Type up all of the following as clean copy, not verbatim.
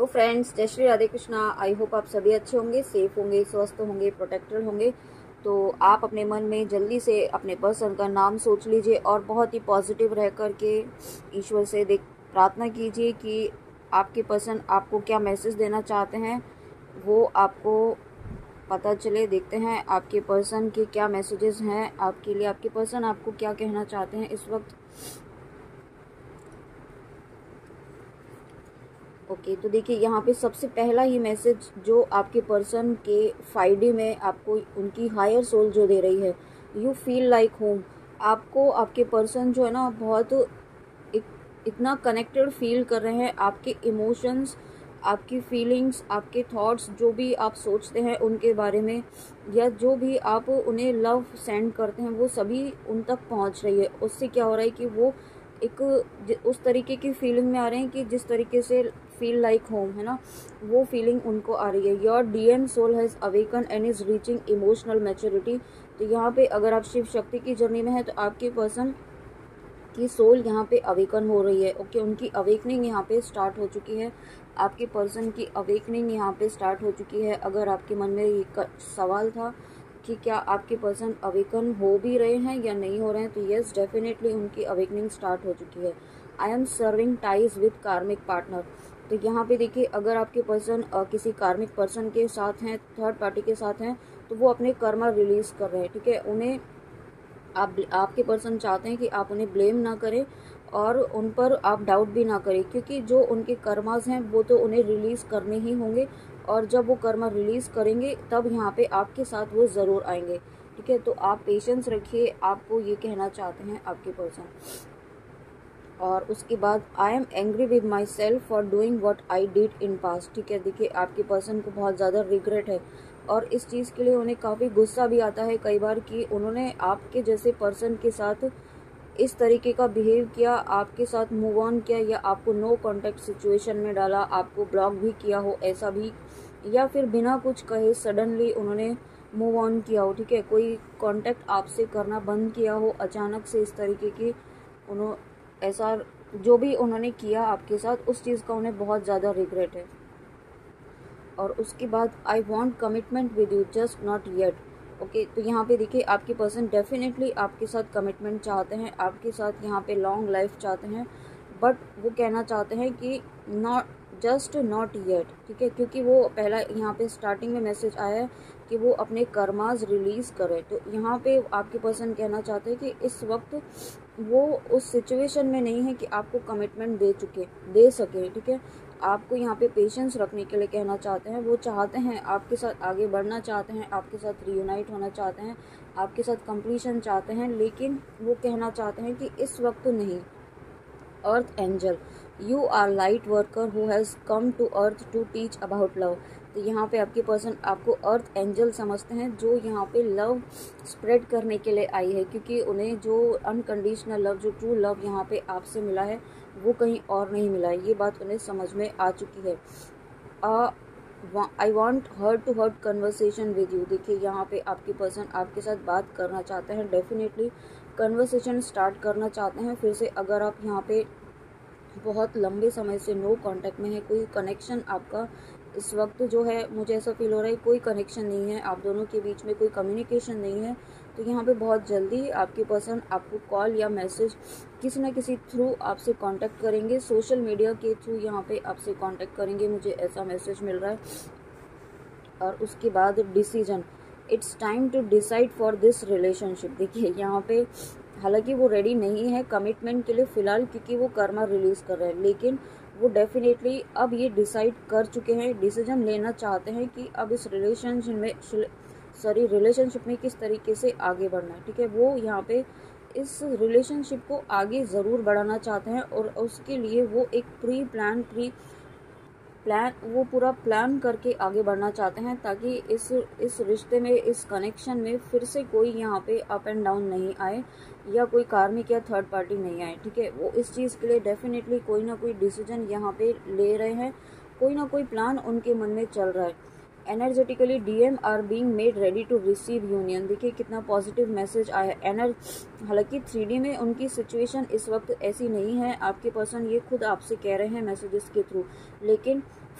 Friends, जय Shri Radhe Krishna. I hope आप सभी अच्छे होंगे, सेफ होंगे, स्वस्थ होंगे, प्रोटेक्टेड होंगे। तो आप अपने मन में जल्दी से अपने पर्सन का नाम सोच लीजिए और बहुत ही पॉजिटिव रह करके ईश्वर से प्रार्थना कीजिए कि आपके पर्सन आपको क्या मैसेज देना चाहते हैं वो आपको पता चले। देखते हैं आपके पर्सन के क्या मैसेजेस हैं आपके लिए, आपके पर्सन आपको क्या कहना चाहते हैं इस वक्त। ओके, तो देखिए यहाँ पे सबसे पहला ही मैसेज जो आपके पर्सन के फायदे में आपको उनकी हायर सोल जो दे रही है, यू फील लाइक होम। आपको आपके पर्सन जो है ना बहुत इतना कनेक्टेड फील कर रहे हैं। आपके इमोशंस, आपकी फीलिंग्स, आपके थॉट्स, जो भी आप सोचते हैं उनके बारे में या जो भी आप उन्हें लव सेंड करते हैं वो सभी उन तक पहुंच रही है। उससे क्या हो रहा है कि वो एक उस तरीके की फीलिंग में आ रहे हैं कि जिस तरीके से फील लाइक होम है ना, वो फीलिंग उनको आ रही है। Your DM soul has awaken and is reaching emotional maturity. तो यहाँ पे अगर आप शिव शक्ति की जर्नी में है तो आपके पर्सन की सोल यहाँ पे अवेकन हो रही है। ओके, उनकी अवेकनिंग यहाँ पे स्टार्ट हो चुकी है। आपके पर्सन की अवेकनिंग यहाँ पे स्टार्ट हो चुकी है। अगर आपके मन में ये सवाल था कि क्या आपके पर्सन अवेकन हो भी रहे हैं या नहीं हो रहे हैं, तो यस, डेफिनेटली उनकी अवेकनिंग स्टार्ट हो चुकी है। I am severing ties with karmic partner. तो यहाँ पे देखिए, अगर आपके पर्सन किसी कार्मिक पर्सन के साथ हैं, थर्ड पार्टी के साथ हैं, तो वो अपने कर्मा रिलीज कर रहे हैं। ठीक है, उन्हें आपके पर्सन चाहते हैं कि आप उन्हें ब्लेम ना करें और उन पर आप डाउट भी ना करें, क्योंकि जो उनके कर्मास हैं वो तो उन्हें रिलीज करने ही होंगे और जब वो कर्मा रिलीज करेंगे तब यहाँ पे आपके साथ वो ज़रूर आएंगे। ठीक है, तो आप पेशेंस रखिए, आपको ये कहना चाहते हैं आपके पर्सन। और उसके बाद I am angry with myself for doing what I did in past. ठीक है, देखिए आपके पर्सन को बहुत ज़्यादा रिग्रेट है और इस चीज़ के लिए उन्हें काफ़ी गुस्सा भी आता है कई बार कि उन्होंने आपके जैसे पर्सन के साथ इस तरीके का बिहेव किया, आपके साथ मूव ऑन किया या आपको नो कॉन्टैक्ट सिचुएशन में डाला, आपको ब्लॉक भी किया हो ऐसा भी, या फिर बिना कुछ कहे सडनली उन्होंने मूव ऑन किया हो। ठीक है, कोई कॉन्टैक्ट आपसे करना बंद किया हो अचानक से, इस तरीके की ऐसा जो भी उन्होंने किया आपके साथ, उस चीज़ का उन्हें बहुत ज़्यादा रिग्रेट है। और उसके बाद I want commitment with you just not yet. Okay, तो यहाँ पे देखिए आपके पर्सन डेफिनेटली आपके साथ कमिटमेंट चाहते हैं, आपके साथ यहाँ पे लॉन्ग लाइफ चाहते हैं, बट वो कहना चाहते हैं कि जस्ट नॉट येट। ठीक है, क्योंकि वो पहला यहाँ पे स्टार्टिंग में मैसेज आया है कि वो अपने कर्मास रिलीज़ करें। तो यहाँ पे आपके पर्सन कहना चाहते हैं कि इस वक्त वो उस सिचुएशन में नहीं है कि आपको कमिटमेंट दे सके। ठीक है, आपको यहाँ पे पेशेंस रखने के लिए कहना चाहते हैं। वो चाहते हैं आपके साथ आगे बढ़ना चाहते हैं, आपके साथ रियूनाइट होना चाहते हैं, आपके साथ कंप्लीशन चाहते हैं, लेकिन वो कहना चाहते हैं कि इस वक्त नहीं। Earth angel, you are light worker who has come to earth to teach about love. तो यहाँ पे आपके पर्सन आपको अर्थ एंजल समझते हैं, जो यहाँ पे लव स्प्रेड करने के लिए आई है, क्योंकि उन्हें जो अनकंडीशनल लव, जो ट्रू लव यहाँ पे आपसे मिला है वो कहीं और नहीं मिला है। ये बात उन्हें समझ में आ चुकी है। I want heart to heart conversation with you. देखिए यहाँ पे आपके पर्सन आपके साथ बात करना चाहते हैं, डेफिनेटली कन्वर्सेशन स्टार्ट करना चाहते हैं फिर से। अगर आप यहाँ पे बहुत लंबे समय से नो कांटेक्ट में है, कोई कनेक्शन आपका इस वक्त जो है, मुझे ऐसा फील हो रहा है कोई कनेक्शन नहीं है, आप दोनों के बीच में कोई कम्युनिकेशन नहीं है, तो यहाँ पे बहुत जल्दी आपके पर्सन आपको कॉल या मैसेज किसी न किसी थ्रू आपसे कांटेक्ट करेंगे, सोशल मीडिया के थ्रू यहाँ पे आपसे कांटेक्ट करेंगे, मुझे ऐसा मैसेज मिल रहा है। और उसके बाद decision, it's time to decide for this relationship. देखिए यहाँ पे हालांकि वो रेडी नहीं है कमिटमेंट के लिए फ़िलहाल, क्योंकि वो कर्मा रिलीज़ कर रहे हैं, लेकिन वो डेफिनेटली अब ये डिसाइड कर चुके हैं, डिसीजन लेना चाहते हैं कि अब इस रिलेशनशिप में किस तरीके से आगे बढ़ना है। ठीक है, वो यहाँ पे इस रिलेशनशिप को आगे ज़रूर बढ़ाना चाहते हैं और उसके लिए वो एक वो पूरा प्लान करके आगे बढ़ना चाहते हैं, ताकि इस रिश्ते में, इस कनेक्शन में फिर से कोई यहाँ पे अप एंड डाउन नहीं आए या कोई कार्मिक या थर्ड पार्टी नहीं आए। ठीक है, वो इस चीज़ के लिए डेफिनेटली कोई ना कोई डिसीजन यहाँ पे ले रहे हैं, कोई ना कोई प्लान उनके मन में चल रहा है। Energetically DM are being made ready to receive union. देखिए कितना पॉजिटिव मैसेज आया। हालांकि 3D में उनकी सिचुएशन इस वक्त ऐसी नहीं है, आपके पर्सन ये खुद आपसे कह रहे हैं मैसेजेस के थ्रू, लेकिन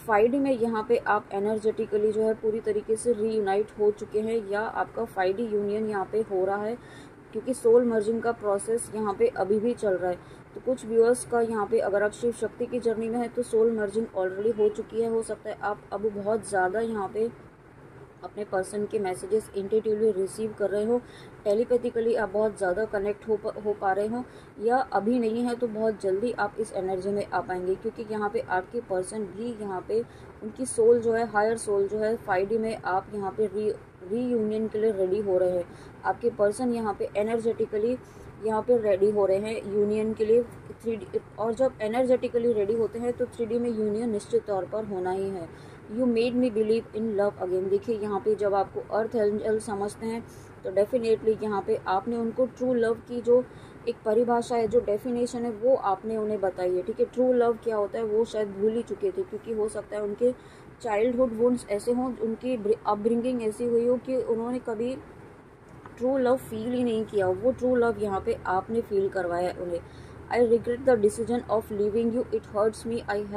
5D में यहाँ पे आप एनर्जेटिकली जो है पूरी तरीके से रीयूनाइट हो चुके हैं, या आपका 5D यूनियन यहाँ पे हो रहा है, क्योंकि सोल मर्जिंग का प्रोसेस यहाँ पे अभी भी चल रहा है। तो कुछ व्यूअर्स का यहाँ पे, अगर आप शिव शक्ति की जर्नी में है तो सोल मर्जिंग ऑलरेडी हो चुकी है। हो सकता है आप अब बहुत ज़्यादा यहाँ पे अपने पर्सन के मैसेजेस इंट्यूटिवली रिसीव कर रहे हो, टेलीपैथिकली आप बहुत ज़्यादा कनेक्ट हो पा रहे हो, या अभी नहीं है तो बहुत जल्दी आप इस एनर्जी में आ पाएंगे, क्योंकि यहाँ पे आपके पर्सन भी यहाँ पे उनकी सोल जो है, हायर सोल जो है 5D में आप यहाँ पे रीयूनियन के लिए रेडी हो रहे हैं। आपके पर्सन यहाँ पे एनर्जेटिकली यहाँ पे रेडी हो रहे हैं यूनियन के लिए 3D, और जब एनर्जेटिकली रेडी होते हैं तो 3D में यूनियन निश्चित तौर पर होना ही है। You made me believe in love again. देखिए यहाँ पे जब आपको अर्थ एंजल समझते हैं तो डेफिनेटली यहाँ पे आपने उनको ट्रू लव की जो एक परिभाषा है, जो डेफिनेशन है, वो आपने उन्हें बताई है। ठीक है, ट्रू लव क्या होता है वो शायद भूल ही चुके थे, क्योंकि हो सकता है उनके चाइल्डहुड वुंड्स ऐसे हों, उनकी अपब्रिंगिंग ऐसी हुई हो कि उन्होंने कभी ट्रू लव फील ही नहीं किया। वो ट्रू लव यहाँ पे आपने फील करवाया है उन्हें। I regret the decision of leaving you, it hurts me, I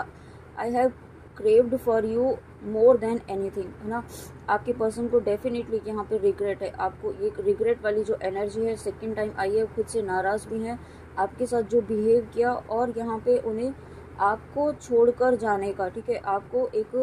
have craved for you more than anything, है ना। आपके पर्सन को डेफिनेटली यहाँ पे रिग्रेट है। आपको एक रिग्रेट वाली जो एनर्जी है सेकंड टाइम आई है, खुद से नाराज़ भी हैं आपके साथ जो बिहेव किया, और यहाँ पे उन्हें आपको छोड़कर जाने का, ठीक है, आपको एक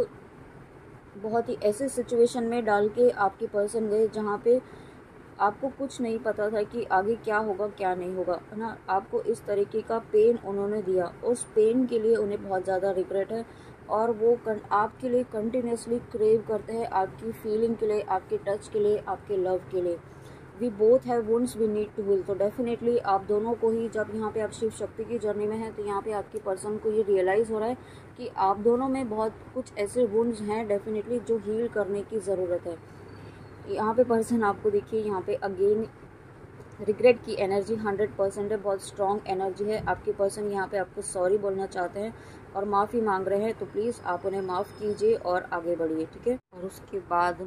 बहुत ही ऐसे सिचुएशन में डाल के आपके पर्सन गए जहाँ पे आपको कुछ नहीं पता था कि आगे क्या होगा क्या नहीं होगा, है ना। आपको इस तरीके का पेन उन्होंने दिया, उस पेन के लिए उन्हें बहुत ज़्यादा रिग्रेट है, और वो आपके लिए कंटिन्यूसली क्रेव करते हैं, आपकी फीलिंग के लिए, आपके टच के लिए, आपके लव के लिए। We both have wounds we need to heal. तो डेफिनेटली आप दोनों को ही, जब यहाँ पे आप शिव शक्ति की जर्नी में हैं तो यहाँ पे आपके पर्सन को ये रियलाइज़ हो रहा है कि आप दोनों में बहुत कुछ ऐसे वुंड्स हैं डेफिनेटली जो हील करने की ज़रूरत है। यहाँ पे पर्सन आपको देखिए यहाँ पे अगेन रिग्रेट की एनर्जी 100% है, बहुत स्ट्रॉन्ग एनर्जी है। आपके पर्सन यहाँ पे आपको सॉरी बोलना चाहते हैं और माफ़ी मांग रहे हैं, तो प्लीज़ आप उन्हें माफ़ कीजिए और आगे बढ़िए, ठीक है। और उसके बाद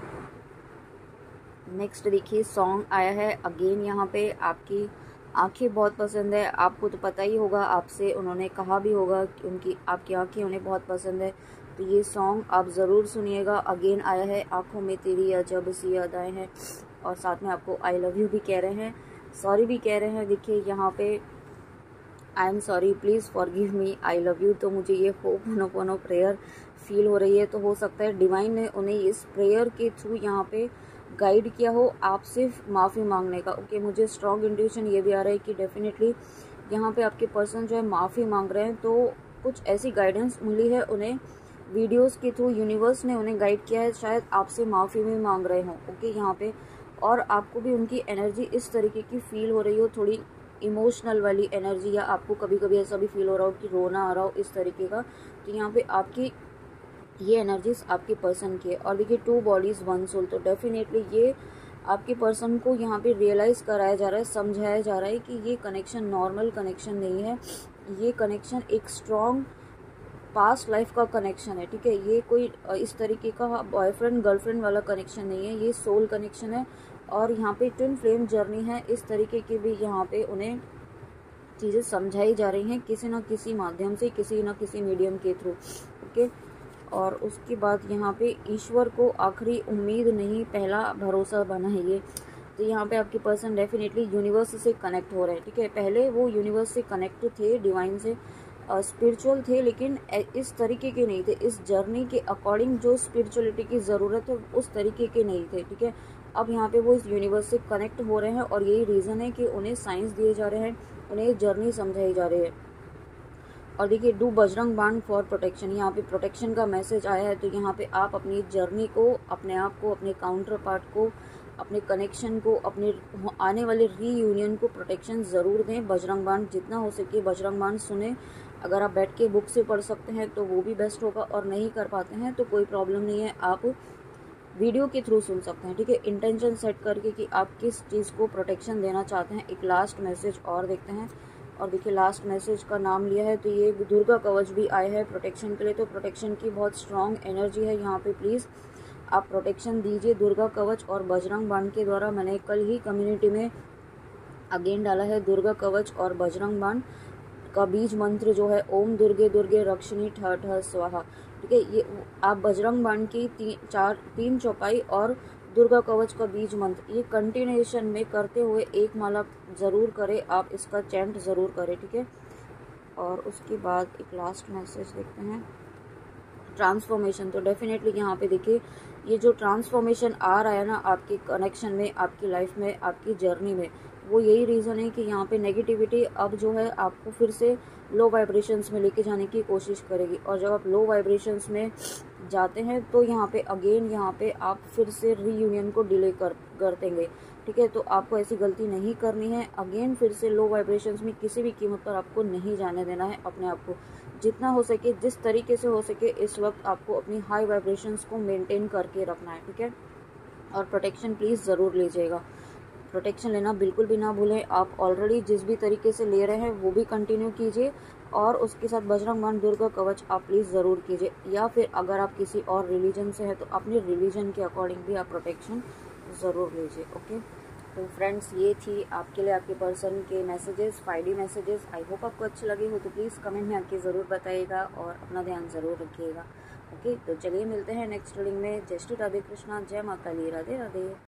नेक्स्ट देखिए सॉन्ग आया है अगेन, यहाँ पे आपकी आंखें बहुत पसंद है। आपको तो पता ही होगा, आपसे उन्होंने कहा भी होगा कि उनकी आपकी आंखें उन्हें बहुत पसंद है, तो ये सॉन्ग आप ज़रूर सुनिएगा। अगेन आया है, आंखों में तेरी अजब सी अदाएं हैं, और साथ में आपको आई लव यू भी कह रहे हैं, सॉरी भी कह रहे हैं। देखिए यहाँ पे I am sorry, please forgive me, I love you. तो मुझे ये होपोनोपोनो प्रेयर फील हो रही है, तो हो सकता है डिवाइन ने उन्हें इस प्रेयर के थ्रू यहाँ पे गाइड किया हो आप सिर्फ माफ़ी मांगने का। ओके, मुझे स्ट्रॉन्ग इंट्यूशन ये भी आ रहा है कि डेफिनेटली यहाँ पे आपके पर्सन जो है माफ़ी मांग रहे हैं, तो कुछ ऐसी गाइडेंस मिली है उन्हें वीडियोस के थ्रू, यूनिवर्स ने उन्हें गाइड किया है, शायद आपसे माफ़ी भी मांग रहे हों। ओके, यहाँ पे और आपको भी उनकी एनर्जी इस तरीके की फील हो रही हो, थोड़ी इमोशनल वाली एनर्जी, या आपको कभी कभी ऐसा भी फील हो रहा हो कि रोना आ रहा हो इस तरीके का, तो यहाँ पे आपकी ये एनर्जीज आपके पर्सन की है। और देखिए 2 बॉडीज़ 1 सोल, तो डेफिनेटली ये आपके पर्सन को यहाँ पे रियलाइज़ कराया जा रहा है, समझाया जा रहा है कि ये कनेक्शन नॉर्मल कनेक्शन नहीं है, ये कनेक्शन एक स्ट्रॉन्ग पास्ट लाइफ का कनेक्शन है, ठीक है। ये कोई इस तरीके का बॉयफ्रेंड गर्लफ्रेंड वाला कनेक्शन नहीं है, ये सोल कनेक्शन है, और यहाँ पे ट्विन फ्लेम जर्नी है। इस तरीके की भी यहाँ पे उन्हें चीज़ें समझाई जा रही हैं किसी न किसी माध्यम से, किसी न किसी मीडियम के थ्रू, ओके। और उसके बाद यहाँ पे ईश्वर को आखिरी उम्मीद नहीं पहला भरोसा बना है ये, तो यहाँ पे आपके पर्सन डेफिनेटली यूनिवर्स से कनेक्ट हो रहे हैं, ठीक है। पहले वो यूनिवर्स से कनेक्ट थे, डिवाइन से स्पिरिचुअल थे, लेकिन इस तरीके के नहीं थे, इस जर्नी के अकॉर्डिंग जो स्पिरिचुअलिटी की ज़रूरत है उस तरीके के नहीं थे, ठीक है। अब यहाँ पे वो इस यूनिवर्स से कनेक्ट हो रहे हैं, और यही रीज़न है कि उन्हें साइंस दिए जा रहे हैं, उन्हें जर्नी समझाई जा रही है। और देखिए डू बजरंग बाण फॉर प्रोटेक्शन, यहाँ पे प्रोटेक्शन का मैसेज आया है, तो यहाँ पे आप अपनी जर्नी को, अपने आप को, अपने काउंटर पार्ट को, अपने कनेक्शन को, अपने आने वाले रीयूनियन को प्रोटेक्शन ज़रूर दें। बजरंग बाण जितना हो सके बजरंग बाण सुने, अगर आप बैठ के बुक से पढ़ सकते हैं तो वो भी बेस्ट होगा, और नहीं कर पाते हैं तो कोई प्रॉब्लम नहीं है, आप वीडियो के थ्रू सुन सकते हैं, ठीक है। इंटेंशन सेट करके कि आप किस चीज़ को प्रोटेक्शन देना चाहते हैं। एक लास्ट मैसेज और देखते हैं, और देखिए लास्ट मैसेज का नाम लिया है, तो ये दुर्गा कवच भी आया है प्रोटेक्शन के लिए, तो प्रोटेक्शन की बहुत स्ट्रॉन्ग एनर्जी है यहाँ पे। प्लीज़ आप प्रोटेक्शन दीजिए दुर्गा कवच और बजरंग बाण के द्वारा। मैंने कल ही कम्युनिटी में अगेन डाला है दुर्गा कवच और बजरंग बाण का बीज मंत्र जो है ओम दुर्गे दुर्गे रक्षिणी ठ ठ स्वाहा। ठीक है। ये आप बजरंग बाण की तीन चौपाई और दुर्गा कवच का बीज मंत्र ये कंटिन्यूएशन में करते हुए एक माला ज़रूर करें, आप इसका चैंट ज़रूर करें, ठीक है। और उसके बाद एक लास्ट मैसेज देखते हैं, ट्रांसफॉर्मेशन। तो डेफिनेटली यहाँ पे देखिए ये जो ट्रांसफॉर्मेशन आ रहा है ना आपके कनेक्शन में, आपकी लाइफ में, आपकी जर्नी में, वो यही रीज़न है कि यहाँ पे नेगेटिविटी अब जो है आपको फिर से लो वाइब्रेशंस में लेके जाने की कोशिश करेगी। और जब आप लो वाइब्रेशंस में जाते हैं तो यहाँ पे अगेन यहाँ पे आप फिर से रीयूनियन को डिले कर देंगे, ठीक है। तो आपको ऐसी गलती नहीं करनी है, अगेन फिर से लो वाइब्रेशंस में किसी भी कीमत पर आपको नहीं जाने देना है अपने आप को। जितना हो सके, जिस तरीके से हो सके इस वक्त आपको अपनी हाई वाइब्रेशंस को मेंटेन करके रखना है, ठीक है। और प्रोटेक्शन प्लीज़ ज़रूर लीजिएगा, प्रोटेक्शन लेना बिल्कुल भी ना भूलें। आप ऑलरेडी जिस भी तरीके से ले रहे हैं वो भी कंटिन्यू कीजिए, और उसके साथ बजरंग बाण दुर्गा कवच आप प्लीज़ ज़रूर कीजिए। या फिर अगर आप किसी और रिलीजन से हैं तो अपने रिलीजन के अकॉर्डिंग भी आप प्रोटेक्शन ज़रूर लीजिए, ओके। तो फ्रेंड्स ये थी आपके लिए आपके पर्सन के messages, 5D messages. I hope आपको अच्छे लगे हो, तो प्लीज़ कमेंट में आके ज़रूर बताइएगा और अपना ध्यान ज़रूर रखिएगा, ओके। तो चलिए मिलते हैं नेक्स्ट रीडिंग में। जय श्री राधे कृष्णा, जय माता ली, राधे राधे।